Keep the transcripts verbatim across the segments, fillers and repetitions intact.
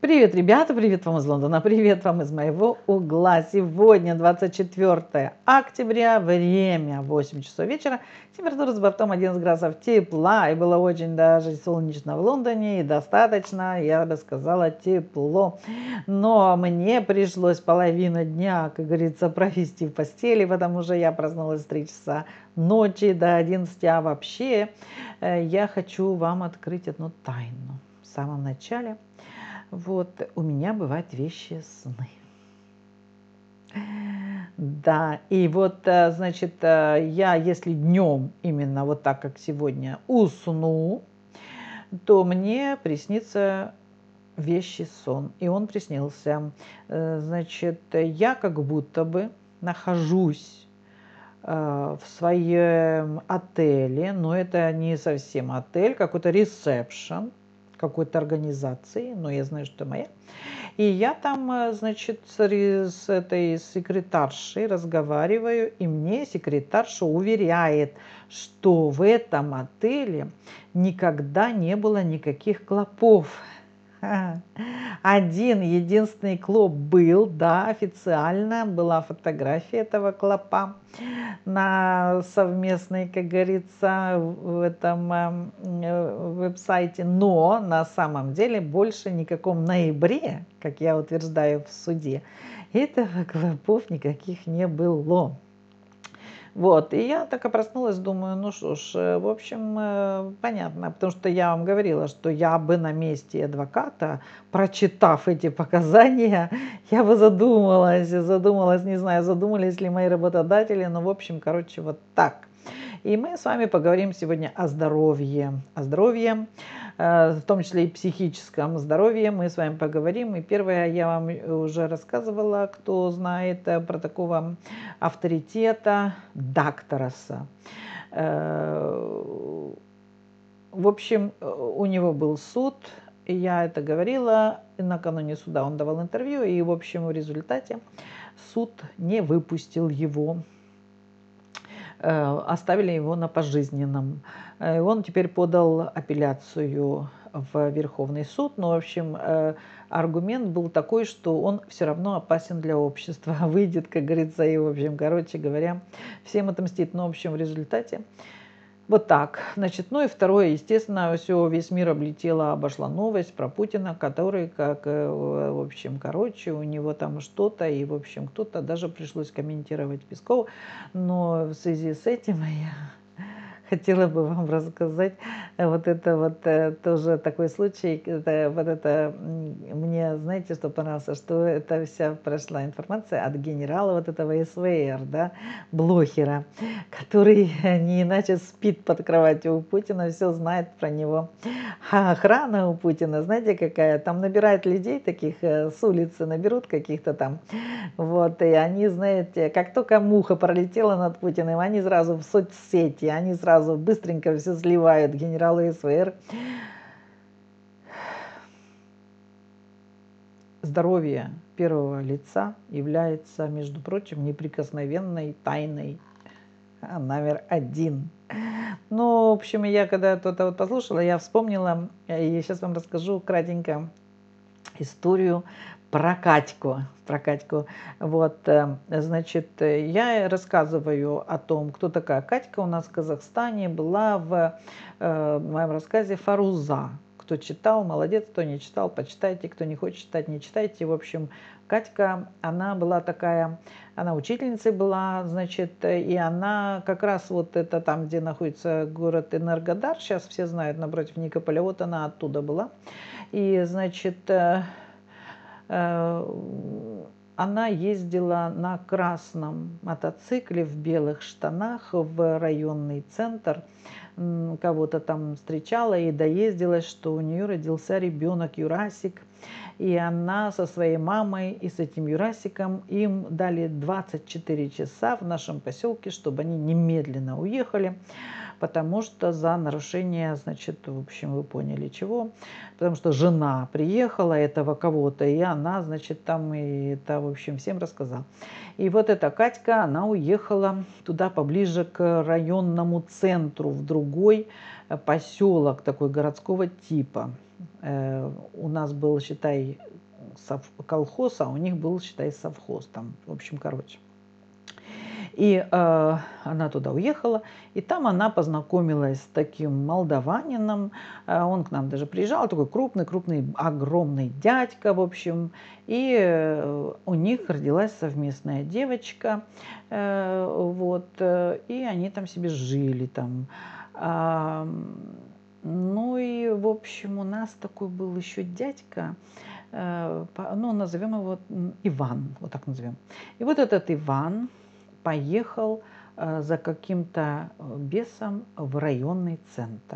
Привет, ребята! Привет вам из Лондона! Привет вам из моего угла! Сегодня двадцать четвёртое октября, время восемь часов вечера, температура за бортом одиннадцать градусов тепла, и было очень даже солнечно в Лондоне, и достаточно, я бы сказала, тепло. Но мне пришлось половину дня, как говорится, провести в постели, потому что я проснулась в три часа ночи до одиннадцати, а вообще я хочу вам открыть одну тайну в самом начале. Вот, у меня бывают вещи сны. Да, и вот, значит, я если днем, именно вот так, как сегодня, усну, то мне приснится вещий сон. И он приснился. Значит, я как будто бы нахожусь в своем отеле, но это не совсем отель, какой-то ресепшн какой-то организации, но я знаю, что моя. И я там, значит, с этой секретаршей разговариваю, и мне секретарша уверяет, что в этом отеле никогда не было никаких клопов. Один единственный клоп был, да, официально была фотография этого клопа на совместной, как говорится, в этом веб-сайте, но на самом деле больше никаком ноябре, как я утверждаю в суде, этого клопов никаких не было. Вот, и я так и проснулась, думаю, ну что ж, в общем, понятно, потому что я вам говорила, что я бы на месте адвоката, прочитав эти показания, я бы задумалась, задумалась, не знаю, задумались ли мои работодатели, но в общем, короче, вот так. И мы с вами поговорим сегодня о здоровье, о здоровье, в том числе и психическом здоровье мы с вами поговорим. И первое, я вам уже рассказывала, кто знает про такого авторитета Доктораса. В общем, у него был суд, и я это говорила, и накануне суда он давал интервью, и в общем в результате суд не выпустил его. Оставили его на пожизненном. Он теперь подал апелляцию в Верховный суд, но, в общем, аргумент был такой, что он все равно опасен для общества, выйдет, как говорится, и, в общем, короче говоря, всем отомстит. Но, в общем, в результате вот так. Значит, ну и второе, естественно, все, весь мир облетела, обошла новость про Путина, который, как, в общем, короче, у него там что-то, и, в общем, кто-то даже пришлось комментировать Пескову, но в связи с этим я хотела бы вам рассказать вот это вот тоже такой случай, это, вот это мне, знаете, что понравилось, что это вся прошла информация от генерала вот этого эс вэ эр, да, Блохера, который не иначе спит под кроватью у Путина, все знает про него. А охрана у Путина, знаете, какая? Там набирают людей таких с улицы, наберут каких-то там, вот, и они, знаете, как только муха пролетела над Путиным, они сразу в соцсети, они сразу быстренько все сливают генералу эс вэ эр. Здоровье первого лица является, между прочим, неприкосновенной тайной номер один. Ну, в общем, я когда это вот послушала, я вспомнила, и сейчас вам расскажу кратенько историю про Катьку, про Катьку. Вот, значит, я рассказываю о том, кто такая Катька у нас в Казахстане, была в, в моем рассказе Фаруза. Кто читал, молодец, кто не читал, почитайте, кто не хочет читать, не читайте. В общем, Катька, она была такая, она учительницей была, значит, и она как раз вот это там, где находится город Энергодар, сейчас все знают, напротив Никополя, вот она оттуда была. И, значит, она ездила на красном мотоцикле в белых штанах в районный центр, кого-то там встречала и доездилась, что у нее родился ребенок Юрасик, и она со своей мамой и с этим Юрасиком, им дали двадцать четыре часа в нашем поселке, чтобы они немедленно уехали, потому что за нарушение, значит, в общем, вы поняли чего, потому что жена приехала этого кого-то, и она, значит, там и это, в общем, всем рассказала. И вот эта Катька, она уехала туда поближе к районному центру, в другой поселок такой городского типа. Э, у нас был, считай, сов, колхоз, а у них был, считай, совхоз там, в общем, короче. И э, она туда уехала, и там она познакомилась с таким молдаванином. Э, он к нам даже приезжал, такой крупный, крупный, огромный дядька, в общем. И э, у них родилась совместная девочка, э, вот, э, и они там себе жили там. А, ну и, в общем, у нас такой был еще дядька, э, ну, назовем его Иван, вот так назовем. И вот этот Иван поехал э, за каким-то бесом в районный центр.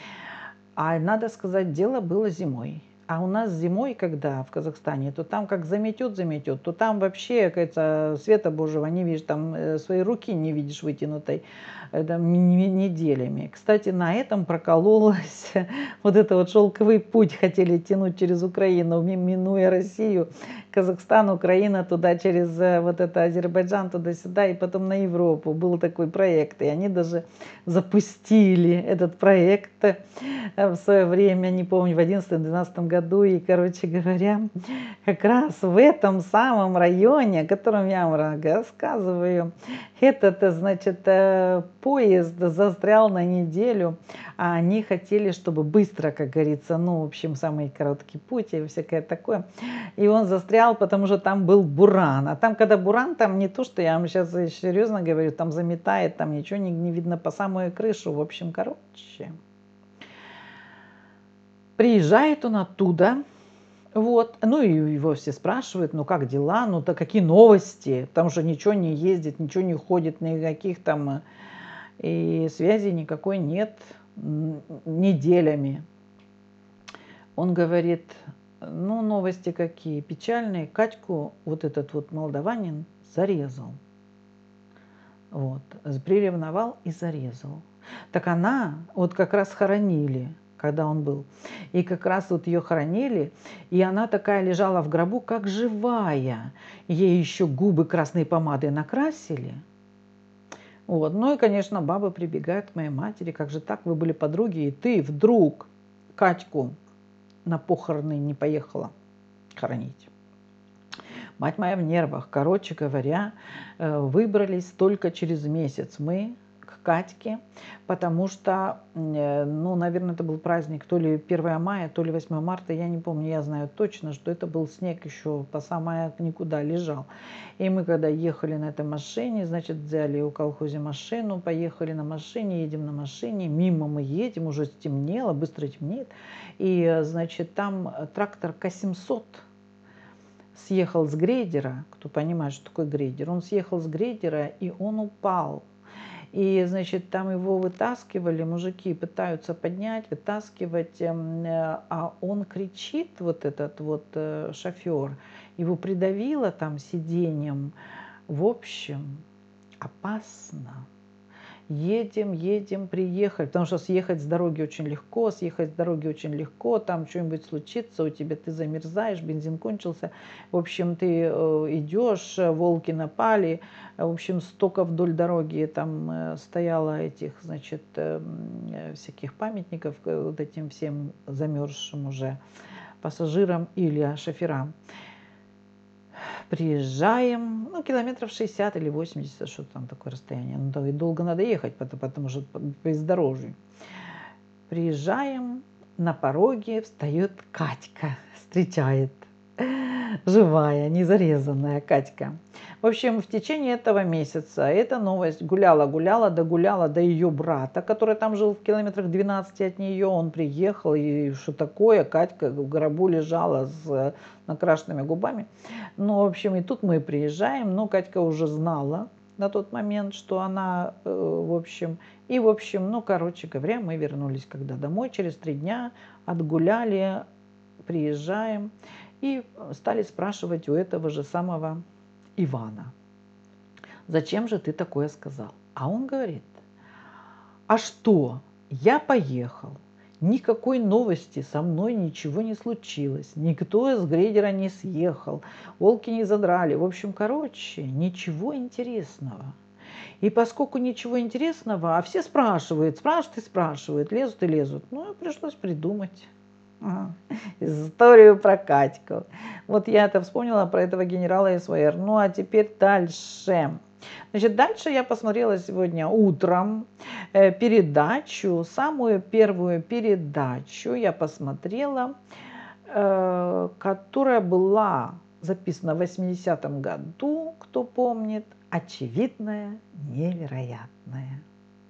А надо сказать, дело было зимой. А у нас зимой, когда в Казахстане, то там как заметет, заметет, то там вообще, кажется, света Божьего не видишь, там э, своей руки не видишь вытянутой это, неделями. Кстати, на этом прокололась вот это вот шелковый путь, хотели тянуть через Украину, минуя Россию, Казахстан, Украина, туда через вот это Азербайджан, туда-сюда, и потом на Европу. Был такой проект, и они даже запустили этот проект в свое время, не помню, в одиннадцатом-двенадцатом году, и, короче говоря, как раз в этом самом районе, о котором я вам рассказываю, этот, значит, поезд застрял на неделю, а они хотели, чтобы быстро, как говорится, ну, в общем, самый короткий путь и всякое такое, и он застрял, потому что там был буран, а там, когда буран, там не то, что я вам сейчас серьезно говорю, там заметает, там ничего не, не видно по самую крышу, в общем, короче. Приезжает он оттуда, вот, ну и его все спрашивают, ну как дела, ну то какие новости, там же ничего не ездит, ничего не ходит, никаких там, и связи никакой нет неделями. Он говорит, ну новости какие, печальные, Катьку вот этот вот молдаванин зарезал, вот, приревновал и зарезал. Так она, вот как раз хоронили, когда он был. И как раз вот ее хоронили, и она такая лежала в гробу, как живая. Ей еще губы красной помадой накрасили. Вот. Ну и, конечно, бабы прибегают к моей матери, как же так, вы были подруги, и ты вдруг Катьку на похороны не поехала хоронить. Мать моя в нервах. Короче говоря, выбрались только через месяц мы к Катьке, потому что, ну, наверное, это был праздник то ли первое мая, то ли восьмое марта, я не помню, я знаю точно, что это был снег еще по самое никуда лежал. И мы, когда ехали на этой машине, значит, взяли у колхоза машину, поехали на машине, едем на машине, мимо мы едем, уже стемнело, быстро темнеет, и, значит, там трактор К семьсот съехал с грейдера, кто понимает, что такое грейдер, он съехал с грейдера, и он упал. И, значит, там его вытаскивали, мужики пытаются поднять, вытаскивать, а он кричит, вот этот вот шофер, его придавило там сиденьем. В общем, опасно. Едем, едем, приехали, потому что съехать с дороги очень легко, съехать с дороги очень легко, там что-нибудь случится, у тебя ты замерзаешь, бензин кончился, в общем, ты э, идешь, волки напали, в общем, столько вдоль дороги там э, стояло этих, значит, э, всяких памятников э, вот этим всем замерзшим уже пассажирам или шоферам. Приезжаем, ну, километров шестьдесят или восемьдесят, что там такое расстояние. Ну, да, и долго надо ехать, потому, потому что по бездорожью. Приезжаем, на пороге встает Катька, встречает. Живая, не зарезанная Катька. В общем, в течение этого месяца эта новость гуляла-гуляла, догуляла до ее брата, который там жил в километрах двенадцати от нее. Он приехал, и что такое, Катька в гробу лежала с накрашенными губами. Ну, в общем, и тут мы приезжаем, но Катька уже знала на тот момент, что она, в общем, и, в общем, ну, короче говоря, мы вернулись когда домой, через три дня отгуляли, приезжаем, и стали спрашивать у этого же самого Ивана, зачем же ты такое сказал? А он говорит, А что? Я поехал. Никакой новости, со мной ничего не случилось. Никто из грейдера не съехал. Волки не задрали. В общем, короче, ничего интересного. И поскольку ничего интересного, а все спрашивают, спрашивают и спрашивают, лезут и лезут, ну, пришлось придумать ага, историю про Катьку. Вот я это вспомнила про этого генерала СВР. Ну, а теперь дальше. Значит, дальше я посмотрела сегодня утром э, передачу, самую первую передачу я посмотрела, э, которая была записана в восьмидесятом году, кто помнит, «Очевидное невероятное».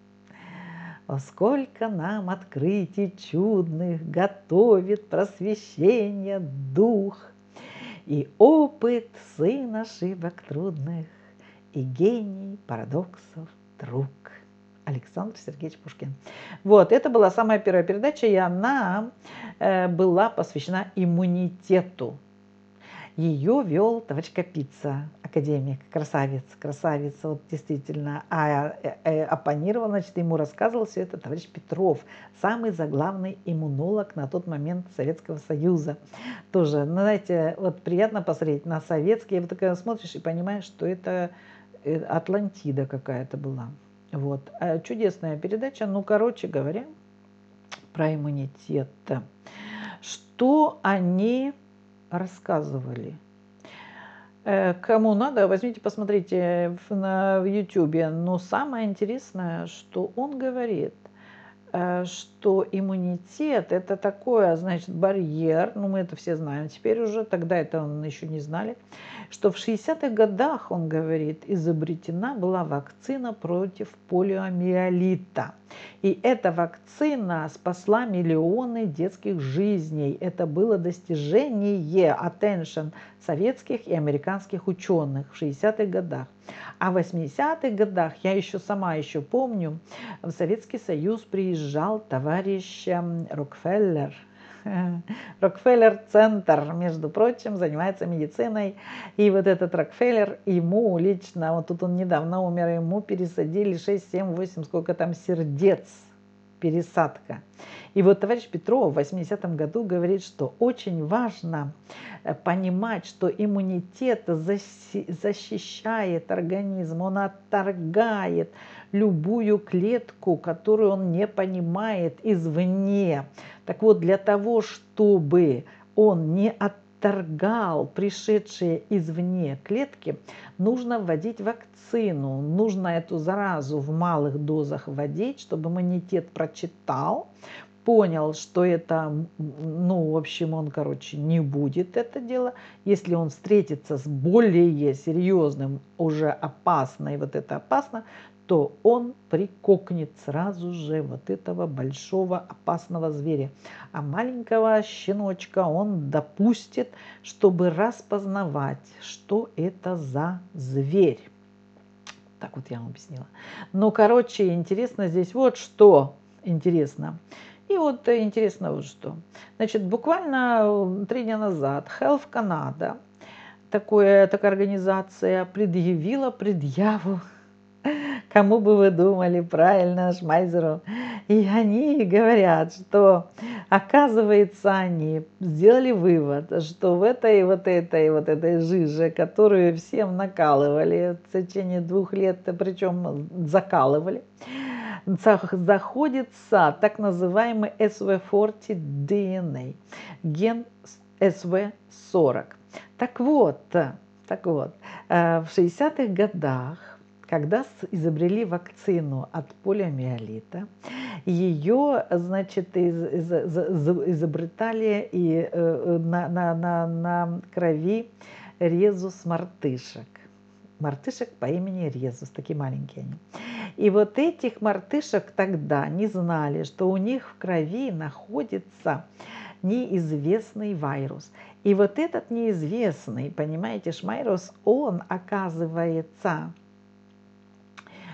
О, сколько нам открытий чудных готовит просвещение дух, и опыт сын ошибок трудных, и гений парадоксов друг. Александр Сергеевич Пушкин. Вот, это была самая первая передача, и она э, была посвящена иммунитету. Ее вел товарищ Капица, академик, красавец, красавец, вот действительно. А э, э, оппонировал, значит, ему рассказывал все это товарищ Петров, самый заглавный иммунолог на тот момент Советского Союза. Тоже, ну, знаете, вот приятно посмотреть на советские, вот такая смотришь и понимаешь, что это Атлантида какая-то была. Вот. А чудесная передача, ну, короче говоря, про иммунитет. Что они рассказывали? Кому надо, возьмите, посмотрите на в ютубе. Но самое интересное, что он говорит, что иммунитет – это такое, значит, барьер, ну, мы это все знаем теперь уже, тогда это он еще не знали, что в шестидесятых годах, он говорит, изобретена была вакцина против полиомиелита. И эта вакцина спасла миллионы детских жизней. Это было достижение, attention, советских и американских ученых в шестидесятых годах. А в восьмидесятых годах, я еще сама еще помню, в Советский Союз приезжал товарищ Рокфеллер. Рокфеллер-центр, между прочим, занимается медициной. И вот этот Рокфеллер, ему лично, вот тут он недавно умер, ему пересадили шесть, семь, восемь, сколько там сердец, пересадка. И вот товарищ Петров в восьмидесятом году говорит, что очень важно понимать, что иммунитет защищает организм, он отторгает любую клетку, которую он не понимает извне. Так вот, для того, чтобы он не отторгал пришедшие извне клетки, нужно вводить вакцину, нужно эту заразу в малых дозах вводить, чтобы иммунитет прочитал, понял, что это, ну, в общем, он, короче, не будет это дело. Если он встретится с более серьезным, уже опасной, вот это опасно, то он прикокнет сразу же вот этого большого опасного зверя. А маленького щеночка он допустит, чтобы распознавать, что это за зверь. Так вот я вам объяснила. Ну, короче, интересно здесь вот что интересно. И вот интересно вот что. Значит, буквально три дня назад Health Canada, такое, такая организация, предъявила предъяву, кому бы вы думали, правильно, Шмайзеру. И они говорят, что, оказывается, они сделали вывод, что в этой вот этой вот этой жиже, которую всем накалывали в течение двух лет, причем закалывали, заходится так называемый эс ви сорок ди эн эй, ген эс ви сорок. Так вот, так вот, в шестидесятых годах, когда изобрели вакцину от полиомиелита, ее, значит, из, из, из, изобретали и э, на, на, на, на крови резус мартышек. Мартышек по имени Резус, такие маленькие они. И вот этих мартышек тогда не знали, что у них в крови находится неизвестный вирус. И вот этот неизвестный, понимаете, шмайрус, он, оказывается,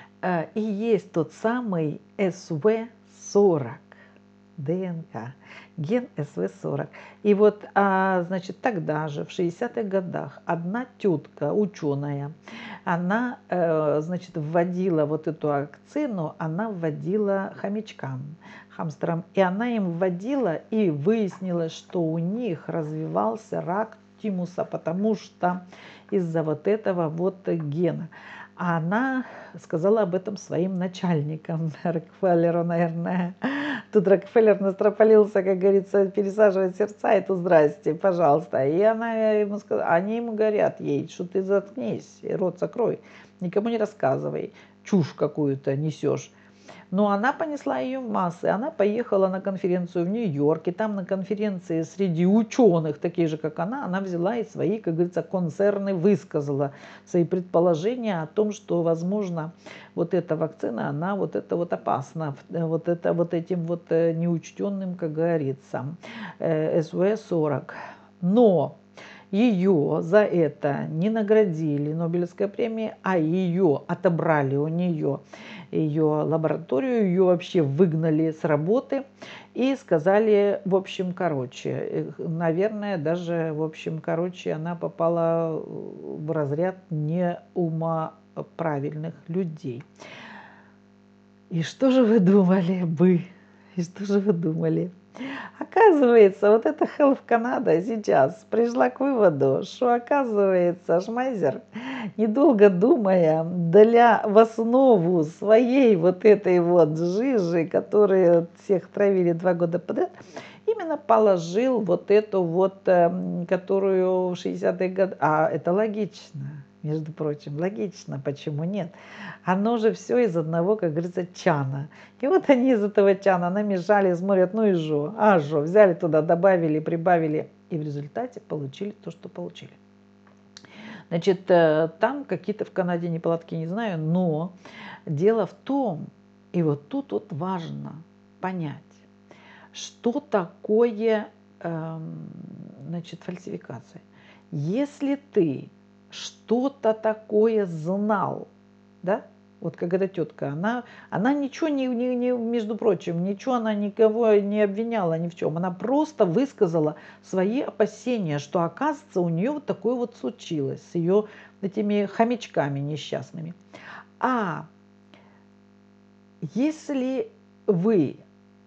и есть тот самый эс ви сорок ДНК. ген эс вэ сорок. И вот, а, значит, тогда же, в шестидесятых годах, одна тетка, ученая, она, э, значит, вводила вот эту вакцину, она вводила хомячкам, хамстерам, и она им вводила, и выяснилось, что у них развивался рак тимуса, потому что из-за вот этого вот гена. А она сказала об этом своим начальникам, Рокфеллеру, наверное. Тут Рокфеллер настропалился, как говорится, пересаживать сердца, это здрасте, пожалуйста. И она ему сказала, они ему говорят ей, что ты заткнись, рот закрой, никому не рассказывай, чушь какую-то несешь. Но она понесла ее в массы. Она поехала на конференцию в Нью-Йорк, и там на конференции среди ученых, таких же, как она, она взяла и свои, как говорится, концерны высказала, свои предположения о том, что, возможно, вот эта вакцина, она вот это вот опасна, вот это вот этим вот неучтенным, как говорится, эс вэ сорок. Но ее за это не наградили Нобелевской премией, а ее отобрали у нее ее лабораторию, ее вообще выгнали с работы и сказали, в общем, короче, наверное, даже, в общем, короче, она попала в разряд неумоправильных людей. И что же вы думали бы? И что же вы думали? Оказывается, вот эта Health Canada сейчас пришла к выводу, что, оказывается, Шмайзер, недолго думая, для в основу своей вот этой вот жижи, которую всех травили два года подряд, именно положил вот эту вот, которую в шестидесятые годы, а это логично. Между прочим, логично, почему нет? Оно же все из одного, как говорится, чана. И вот они из этого чана намешали, смотрят, ну и жо, а жо, взяли туда, добавили, прибавили, и в результате получили то, что получили. Значит, там какие-то в Канаде неполадки, не знаю, но дело в том, и вот тут вот важно понять, что такое, значит, фальсификация. Если ты что-то такое знал, да, вот как эта тетка, она, она ничего не, не, не, между прочим, ничего она никого не обвиняла ни в чем, она просто высказала свои опасения, что, оказывается, у нее вот такое вот случилось с ее этими хомячками несчастными. А если вы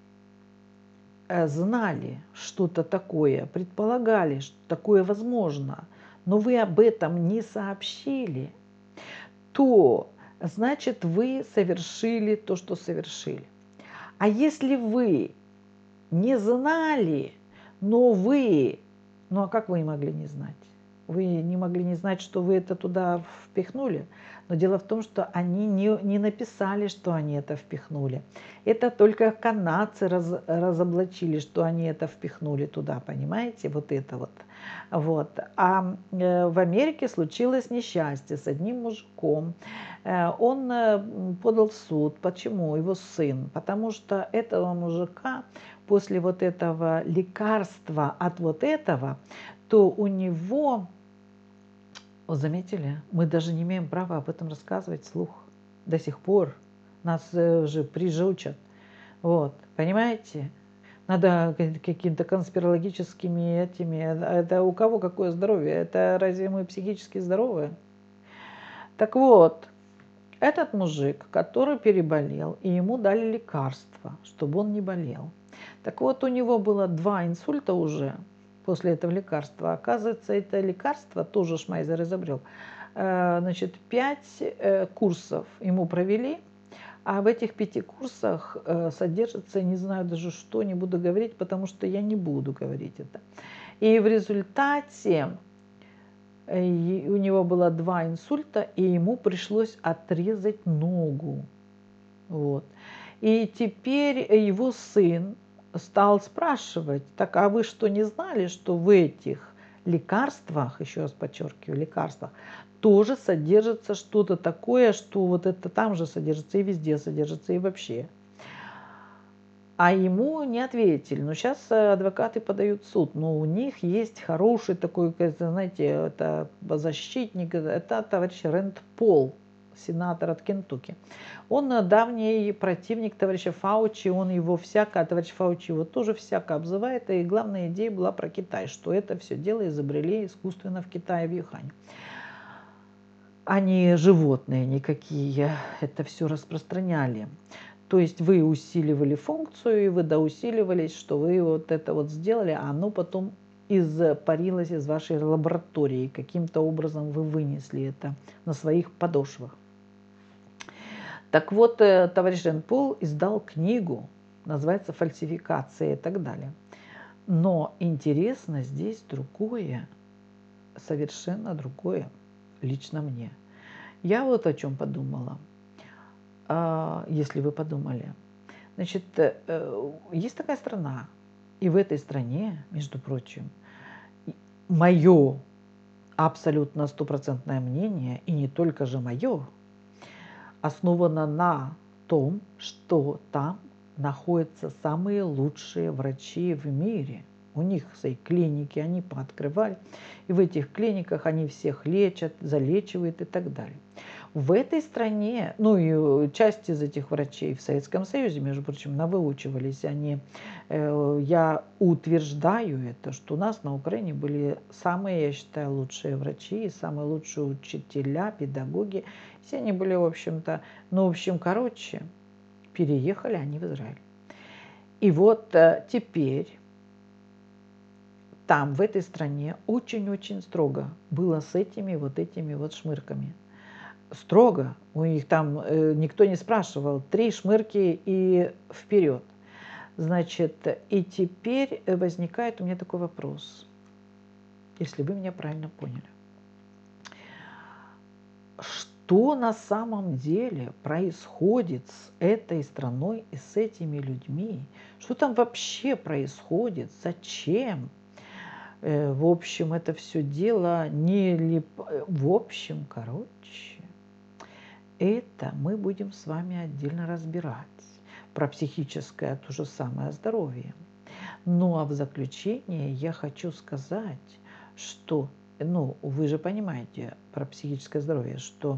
знали что-то такое, предполагали, что такое возможно, но вы об этом не сообщили, то, значит, вы совершили то, что совершили. А если вы не знали, но вы, ну а как вы могли не знать? Вы не могли не знать, что вы это туда впихнули. Но дело в том, что они не, не написали, что они это впихнули. Это только канадцы раз, разоблачили, что они это впихнули туда, понимаете, вот это вот. Вот. А э, в Америке случилось несчастье с одним мужиком. Э, он э, подал в суд. Почему? Его сын. Потому что этого мужика после вот этого лекарства от вот этого, то у него... Заметили? Мы даже не имеем права об этом рассказывать вслух. До сих пор нас же прижучат. Вот, понимаете? Надо какими-то конспирологическими этими... Это у кого какое здоровье? Это разве мы психически здоровы? Так вот, этот мужик, который переболел, и ему дали лекарство, чтобы он не болел. Так вот, у него было два инсульта уже после этого лекарства. Оказывается, это лекарство тоже Шмайзер изобрел. Значит, пять курсов ему провели, а в этих пяти курсах содержится, не знаю даже что, не буду говорить, потому что я не буду говорить это. И в результате у него было два инсульта, и ему пришлось отрезать ногу. Вот. И теперь его сын стал спрашивать, так а вы что, не знали, что в этих лекарствах, еще раз подчеркиваю, лекарствах, тоже содержится что-то такое, что вот это там же содержится и везде содержится, и вообще. А ему не ответили. Но сейчас адвокаты подают в суд. Но у них есть хороший такой, знаете, это защитник, это товарищ Рэнд Пол. сенатор от Кентукки. Он давний противник товарища Фаучи, он его всяко, а товарищ Фаучи его тоже всяко обзывает, и главная идея была про Китай, что это все дело изобрели искусственно в Китае, в Юхане. Они животные никакие, это все распространяли. То есть вы усиливали функцию, и вы доусиливались, что вы вот это вот сделали, а оно потом испарилось из вашей лаборатории. Каким-то образом вы вынесли это на своих подошвах. Так вот, товарищ Жан Пол издал книгу, называется «Фальсификация» и так далее. Но интересно здесь другое, совершенно другое, лично мне. Я вот о чем подумала, если вы подумали. Значит, есть такая страна, и в этой стране, между прочим, мое абсолютно стопроцентное мнение, и не только же мое, основано на том, что там находятся самые лучшие врачи в мире. У них свои клиники, они пооткрывали, и в этих клиниках они всех лечат, залечивают и так далее. В этой стране, ну и часть из этих врачей в Советском Союзе, между прочим, навыучивались они, э, я утверждаю это, что у нас на Украине были самые, я считаю, лучшие врачи, самые лучшие учителя, педагоги. Все они были, в общем-то, ну, в общем, короче, переехали они в Израиль. И вот э, теперь там, в этой стране, очень-очень строго было с этими вот этими вот шмырками. Строго. У них там э, никто не спрашивал. Три шмырки и вперед. Значит, и теперь возникает у меня такой вопрос, если вы меня правильно поняли. Что на самом деле происходит с этой страной и с этими людьми? Что там вообще происходит? Зачем? Э, в общем, это все дело не лип... В общем, короче, это мы будем с вами отдельно разбирать. Про психическое то же самое здоровье. Ну а в заключение я хочу сказать, что, ну, вы же понимаете про психическое здоровье, что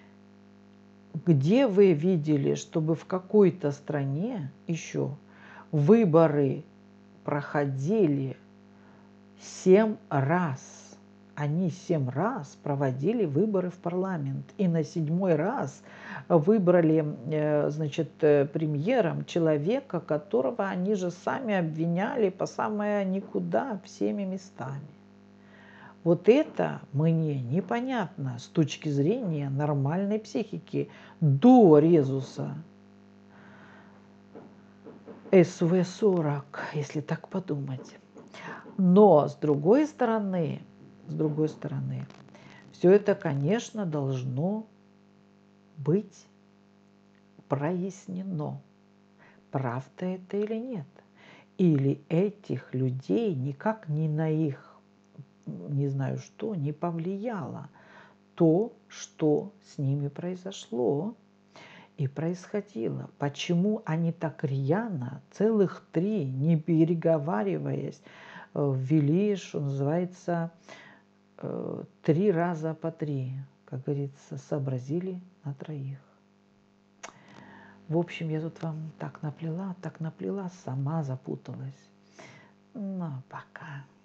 где вы видели, чтобы в какой-то стране еще выборы проходили семь раз? Они семь раз проводили выборы в парламент. И на седьмой раз выбрали, значит, премьером человека, которого они же сами обвиняли по самое никуда всеми местами. Вот это мне непонятно с точки зрения нормальной психики до резуса эс вэ сорок, если так подумать. Но с другой стороны, с другой стороны, все это, конечно, должно быть прояснено, правда это или нет. Или этих людей никак не на их, не знаю что, не повлияло то, что с ними произошло и происходило. Почему они так рьяно, целых три, не переговариваясь, ввели, что называется, три раза по три, как говорится, сообразили на троих. В общем, я тут вам так наплела, так наплела, сама запуталась. Ну, пока.